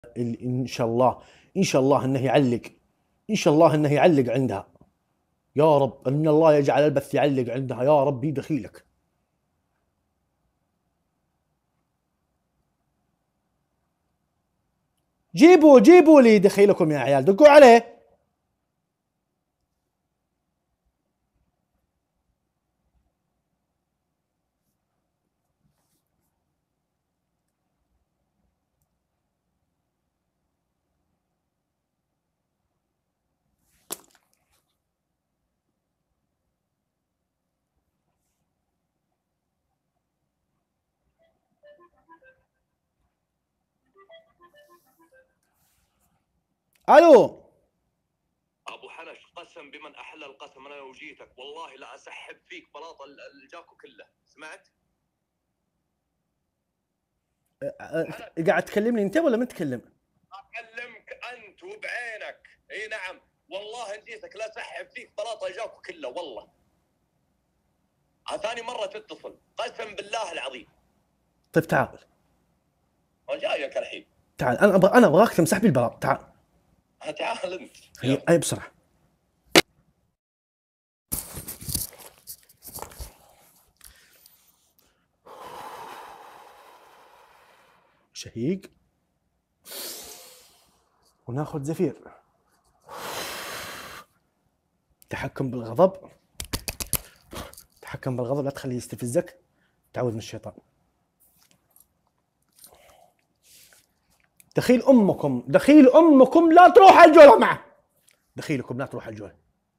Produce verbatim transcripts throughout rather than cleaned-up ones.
ان شاء الله ان شاء الله انه يعلق، ان شاء الله انه يعلق عندها. يا رب ان الله يجعل البث يعلق عندها يا ربي دخيلك. جيبوا جيبوا لي دخيلكم يا عيال، دقوا عليه. الو ابو حنش، قسم بمن احل القسم انا لو جيتك والله لا اسحب فيك بلاط الجاكو كله، سمعت؟ قاعد تكلمني انت ولا ما تكلم؟ اكلمك انت وبعينك. اي نعم والله ان جيتك لا اسحب فيك بلاط الجاكو كله والله. ثاني مره تتصل قسم بالله العظيم. طيب تعال. جايك الحين. تعال انا ابغى انا ابغاك تمسح لي البلاط. تعال. تعال انت. اي اي بسرعه. شهيق وناخذ زفير. تحكم بالغضب، تحكم بالغضب، لا تخليه يستفزك، تعوذ من الشيطان. دخيل امكم دخيل امكم لا تروح على الجوله معه، دخيلكم لا تروح على الجوله.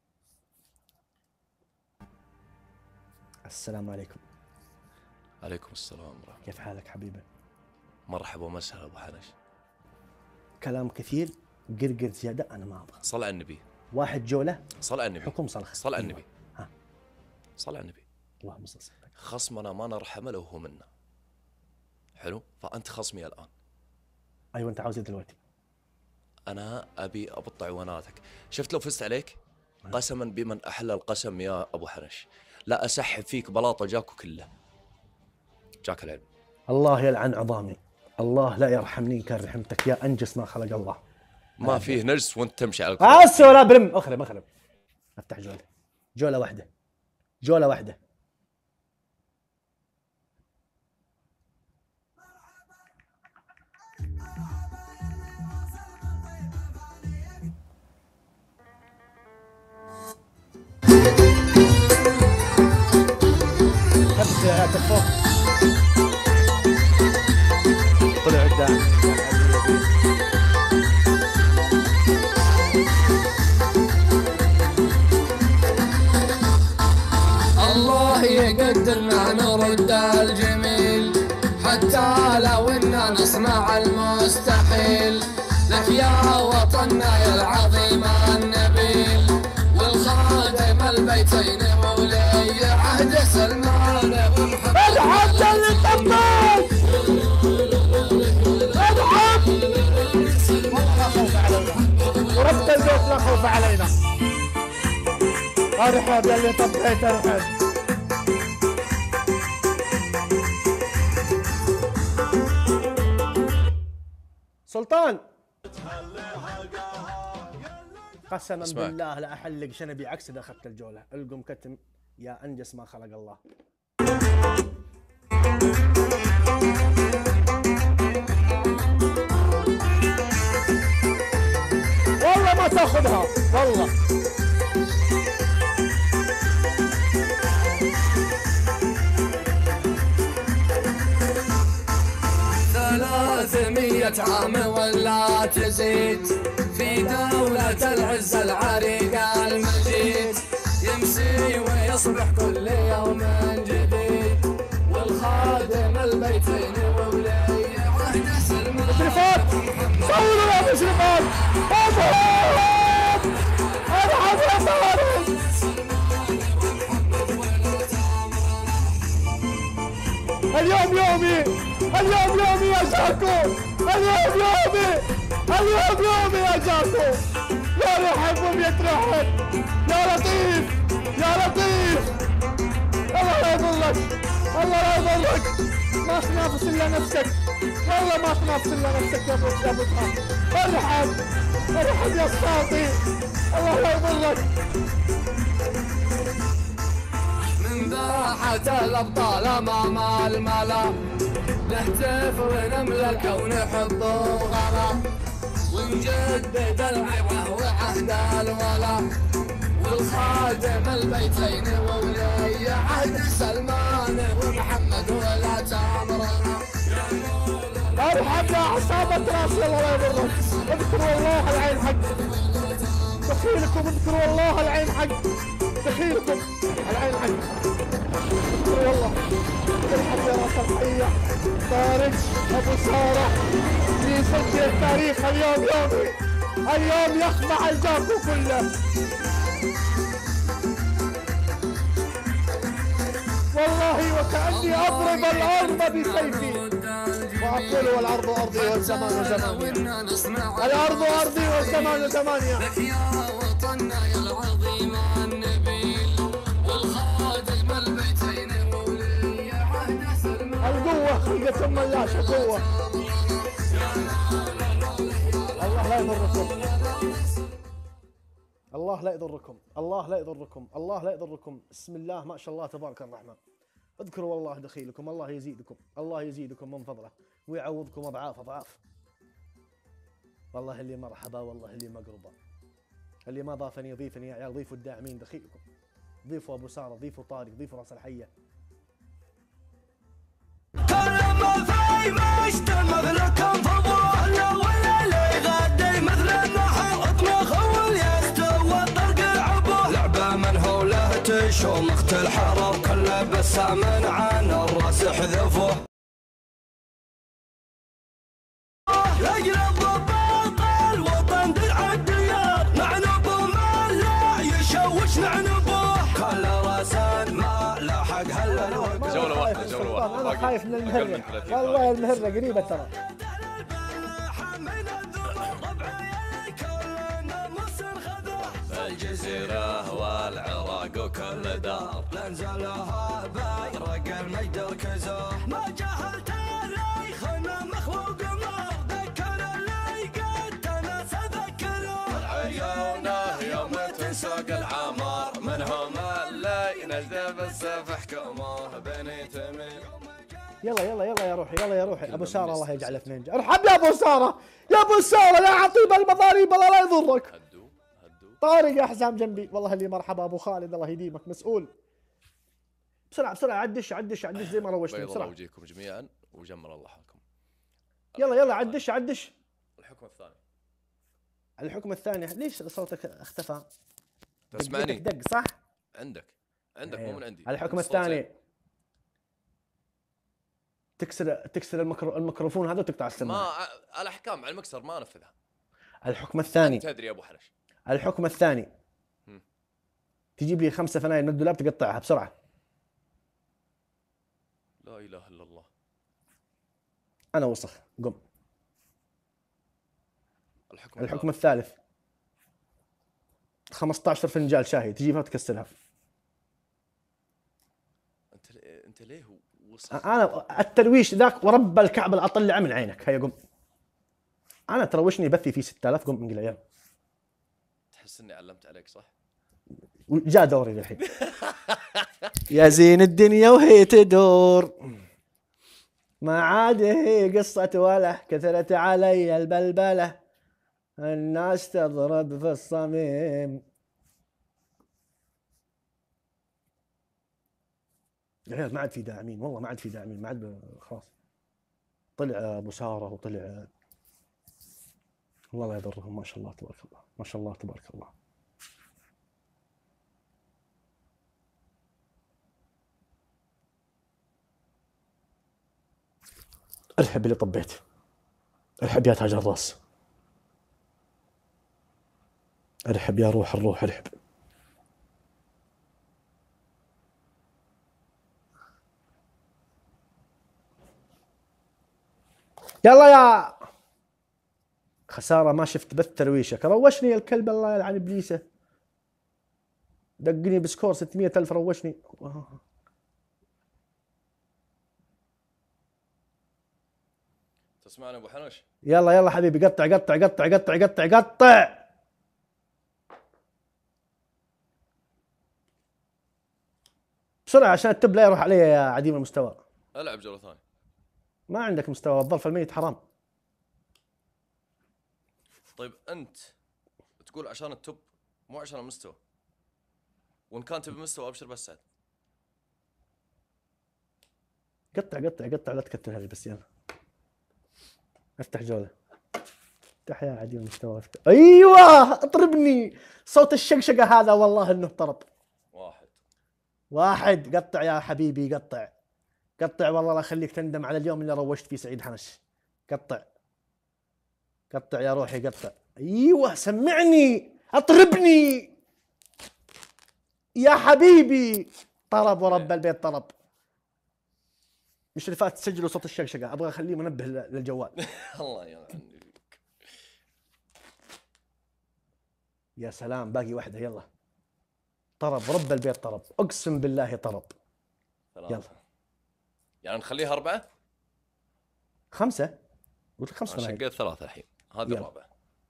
السلام عليكم. عليكم السلام ورحمة. كيف حالك حبيبي؟ مرحبا ومسهلا ابو حنش. كلام كثير قرقر زياده انا ما ابغى. صل على النبي. واحد جوله. صل على النبي. حكم صلخ. صل على النبي. ها. صل على النبي. اللهم صل على النبي. خصمنا ما نرحمه لو هو منا. حلو؟ فانت خصمي الان. ايوه انت عاوز دلوقتي؟ انا ابي ابط عواناتك. شفت لو فزت عليك؟ قسما بمن احل القسم يا ابو حنش لا اسحب فيك بلاطه جاكو كله. جاك العلم. الله يلعن عظامي، الله لا يرحمني إن كان رحمتك يا انجس ما خلق الله. ما فيه نجس وانت تمشي على الكرة. بس ولا برم. اخرب اخرب. افتح جوله، جوله واحده، جوله واحده. خبز هاتك فوق. طلع قدام. الله يقدرنا نرد الجميل حتى لو إننا نصنع المستحيل. لك يا وطننا يا العظيم النبيل والخادم البيتين ولي عهد سلمان الحمد اللي طبل الحمد لا خوف علينا ورفت البيت لا خوف علينا. ارحب يا اللي طبيت ارحب. سلطان قسما بالله لا احلق شنبي عكس اذا اخذت الجوله. القم كتم يا انجس ما خلق الله. والله ما تاخذها والله. ثلاثمية عام ولا تزيد في دولة العز العريق المجيد. يمسي ويصبح كل يوم جديد والخادم البيتين وولي عهد سلمان. مشرفات صوروا يا مشرفات. ارحب يا طارق. اليوم يومي، اليوم يومي يا جاكو، اليوم يومي، اليوم يومي يا جاكو. يا رحب وبيترحب يا لطيف يا لطيف. الله لا يضلك، الله لا يضلك. ما تنافس الا نفسك، والله ما تنافس الا نفسك يا ابو يا ابو اسحاق. ارحب ارحب يا اسطاطي، الله لا يضرك. من باحة الأبطال أمام الملا نهتف ونملك ونحب الغلا ونجدد العبرة وعهد الولا والخادم البيتين وولي عهد سلمان ومحمد ولا تامرنا. ارحب يا عصابة راسي الله لا يضرك. اذكروا الله العين حق دخيلكم، اذكروا الله العين حق دخيلكم العين حق، اذكروا والله. ارحب يا راس الحية طارق ابو سارة يسجل تاريخ اليوم يومي، اليوم يخضع الجاكو كله. والله وكأني أضرب الأرض بسيفي وأقول والأرض أرضي والزمان زماني، الأرض أرضي والزمان زماني. لك يا وطننا يا العظيم النبيل والخادم البيتين وولي عهد سلمان. القوة خلقة ثم اللاشة قوة. الله لا يضركم، الله لا يضركم، الله لا يضركم، الله لا يضركم. بسم الله ما شاء الله تبارك الرحمن. اذكروا والله دخيلكم، الله يزيدكم، الله يزيدكم من فضله ويعوضكم اضعاف اضعاف. والله اللي مرحبا، والله اللي مقربا، اللي ما ضافني يضيفني يا عيال. ضيفوا الداعمين دخيلكم، ضيفوا ابو ساره، ضيفوا طارق، ضيفوا راس الحيه. كلمة في مجتمع لكم فضوح ولا لا يغدي مثل النحر اطمخ واليستوى الطرق العبوه لعبة من هوله تشوم اخت الحرر كله بسام عن الراس حذفوه لاجل الضباط الوطن درع الديار نعنبه ما لا يشوش نعنبوه كل راسان ما لاحق هلا الوقت. جولة واحدة جولة واحدة. انا خايف من المهرة، والله المهرة قريبة ترى. الجزيرة والعراق وكل دار لنزلها بايرق المجد ركزوه ما جهلت اللي خنا مخلوق مار ذكر اللي قد تنسى ذكره عيونه يوم تنساق العمار منهم اللي نجد بالسيف حكموه بني تميم. يلا يلا يلا يا روحي، يلا يا روحي. ابو ساره الله يجعله في نينجا. ارحب يا ابو ساره، يا ابو ساره يا عطيب المضاريب الله لا يضرك. هدوا هدوا. طارق يا حسام جنبي، والله اللي مرحبا. ابو خالد الله يديمك مسؤول. بسرعه بسرعه عدش عدش عدش زي ما روشتني بيض الله بسرعه. وجيكم جميعا وجمل الله حالكم. يلا يلا عدش عدش. الحكم الثاني. الحكم الثاني ليش صوتك اختفى؟ تسمعني؟ دق دق صح؟ عندك عندك مو من عندي. الحكم الصوت زين. الثاني تكسر تكسر الميكرو الميكروفون هذا وتقطع السماعه. ما الاحكام على المكسر ما انفذها. الحكم الثاني تدري يا ابو حنش. الحكم الثاني هم. تجيب لي خمسه فنايل من الدولاب تقطعها بسرعه. لا اله الا الله. انا وسخ قم. الحكم الحكم الثالث خمسة عشر فنجان شاهي تجيبها وتكسرها. انت انت ليه وسخ؟ انا الترويش ذاك ورب الكعبه اطلعه من عينك. هيا قم. انا تروشني بثي في ستة آلاف. قم من العيال. تحس اني علمت عليك صح؟ جاء دوري الحين. يا زين الدنيا وهي تدور ما عاد هي قصة ولا كثرت علي البلبلة الناس تضرب في الصميم. يا عيال ما عاد في داعمين، والله ما عاد في داعمين، ما عاد خلاص. طلع ابو ساره وطلع والله لا يضرهم. ما شاء الله تبارك الله، ما شاء الله تبارك الله. ارحب اللي طبيت، ارحب يا تاج الراس، ارحب يا روح الروح، ارحب. يلا يا خسارة ما شفت بث ترويشك. روشني الكلب الله يلعن ابليسه. دقني بسكور ستمية ألف روشني. تسمعني ابو حنش؟ يلا يلا حبيبي قطع قطع قطع قطع قطع قطع. بسرعة عشان التب لا يروح علي يا عديم المستوى. العب جولة ثانية. ما عندك مستوى، الظرف الميت حرام. طيب انت تقول عشان التوب مو عشان المستوى، وان كان تبي مستوى ابشر بس سعد. قطع قطع قطع لا تكتر هذه بس. يلا افتح جولة. افتح يا عديم المستوى افتح. ايوه اطربني صوت الشقشقة هذا والله انه طرب. واحد واحد. قطع يا حبيبي قطع قطع والله لا اخليك تندم على اليوم اللي روشت فيه سعيد حنش. قطع قطع يا روحي قطع. ايوه سمعني اطربني يا حبيبي. طرب ورب البيت طرب. مش اللي فات تسجلوا صوت الشقشقة، ابغى اخليه منبه للجوال. الله يلعنك. يا سلام باقي واحدة. يلا طرب رب البيت طرب، اقسم بالله طرب. ثلاثة. يلا يعني نخليها أربعة؟ خمسة. قلت لك خمسة. أنا معي. شقيت ثلاثة الحين، هذه يلا. الرابعة.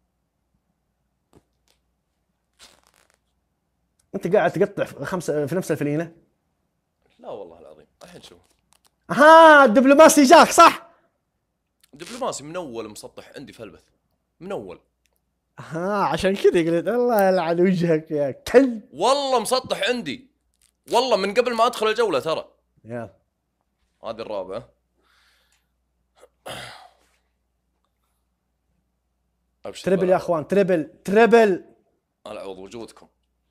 انت قاعد تقطع في خمسة في نفس الفلينة؟ لا والله العظيم الحين شوف. ها الدبلوماسي جاك صح؟ دبلوماسي من أول مسطح عندي في البث من أول. ها عشان كذا قلت الله يلعن وجهك يا كلب. والله مسطح عندي، والله من قبل ما أدخل الجولة ترى. يلا هذه الرابعة. أبشر تربل بقى. يا اخوان تربل تربل. ألعوض وجودكم.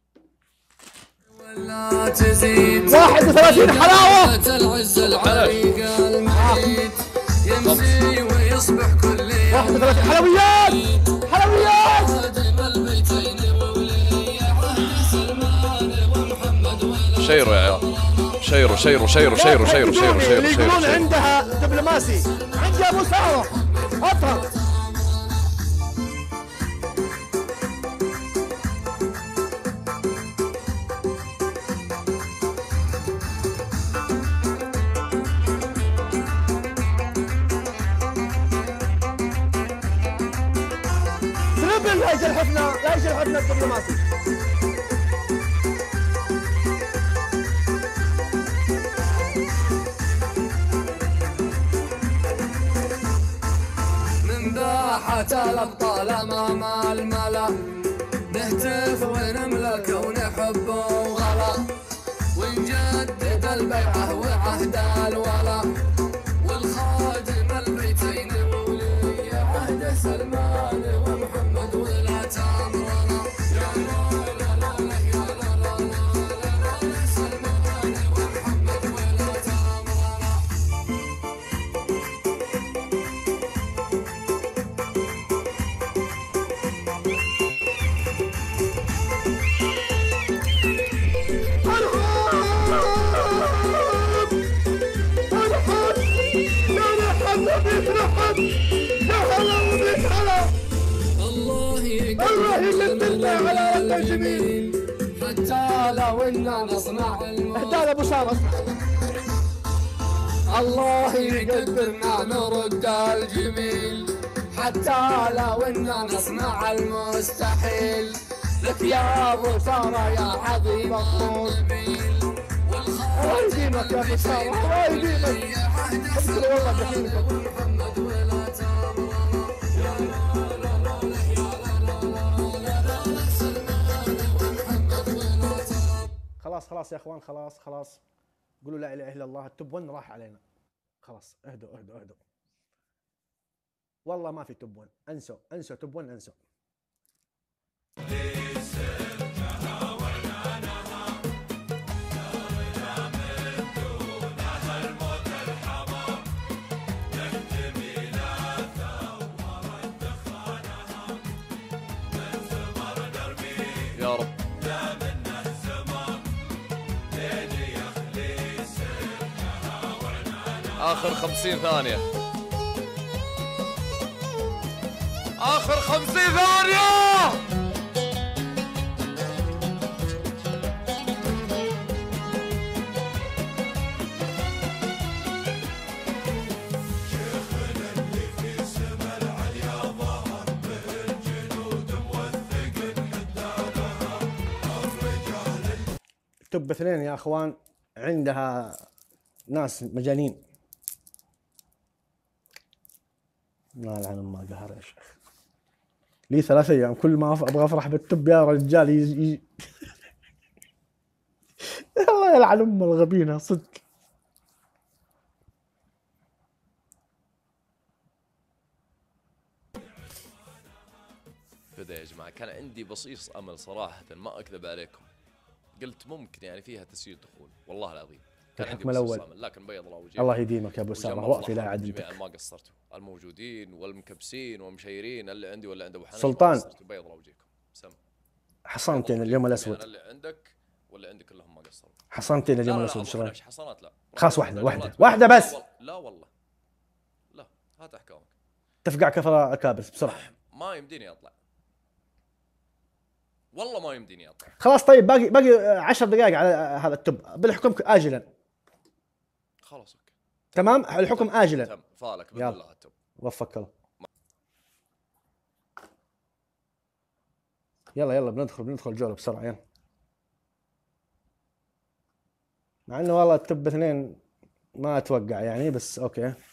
ولا تزيد واحد وثلاثين حلاوة. العز العريق المحيط يمسي ويصبح كل يوم واحد وثلاثين حلويات حلويات. خادم البيتين وولي عهد سلمان ومحمد ولا شيروا يا عيال، شيروا شيروا شيروا شيروا شيروا شيروا اللي شيروا يقولون شيروا. عندها دبلوماسي عندي ابو ساره اطرب. تربل لا يجرحفنا لا يجرحفنا الدبلوماسي. من باحة الأبطال أمام الملا نهتف ونملك ونحب وغلا ونجدد البيعة وعهد الولا والخادم البيتين وولي عهد سلمان ومحمد ولا تامرنا يا لا لا لا لا يا لا لا لا لا سلمان ومحمد ولا تامرنا. الله يقدرنا على رب الجميل حتى لو إنا نصنع الموت. اهدى ابو ساره اسمع. الله يقدرنا نرد الجميل حتى لو إنا نصنع المستحيل. لك يا ابو ساره يا عظيم الطول الله يديمك يا ابو ساره الله يديمك. اذكر والله دحينك. محمد ولا تامرنا يا لا لا لا لا يا لا لا لا لا لا سلمان ومحمد ولا تامرنا. خلاص خلاص يا اخوان خلاص خلاص. قولوا لا اله الا الله. التوب ون راح علينا خلاص. اهدوا اهدوا اهدوا. والله ما في توب ون. انسوا انسوا توب ون انسوا. يا رب. آخر خمسين ثانية. آخر خمسين ثانية. توب اثنين يا اخوان عندها ناس مجانين. لا لعن ما قهر يا شيخ. لي ثلاث ايام كل ما أف- ابغى افرح بالتوب يا رجال يجي يجي. الله يلعن ام الغبينه صدق. بدا يا جماعه كان عندي بصيص امل صراحه ما اكذب عليكم، قلت ممكن يعني فيها تسجيل دخول والله العظيم كان عندي الحكم بصيص الأول. امل، لكن بيض الله وجهي. الله يديمك يا ابو اسامه وجمع وقفي لا الله عاد جميعا انت. ما قصرتوا، الموجودين والمكبسين والمشيرين اللي عندي ولا عند ابو حنش. سلطان. ما قصرتوا بيض الله وجهكم. سم حصنتين اليوم الاسود. اللي عندك ولا عندك كلهم ما قصروا. حصنتين لا اليوم لا لا الاسود ابو شلون؟ حنش حصانات لا. خلاص واحده واحده جولات. واحده بس. لا والله لا هات احكامك. تفقع كفر اكابر بسرعه. ما يمديني اطلع والله ما يمديني اطلع. خلاص طيب باقي باقي عشر دقائق على هذا التوب بالحكم اجلا. خلاص اوكي تمام الحكم اجلا. تم فالك باذن يلا. الله التوب. وفقك الله. يلا يلا بندخل بندخل جوله بسرعه يلا. مع انه والله التوب اثنين ما اتوقع يعني بس اوكي.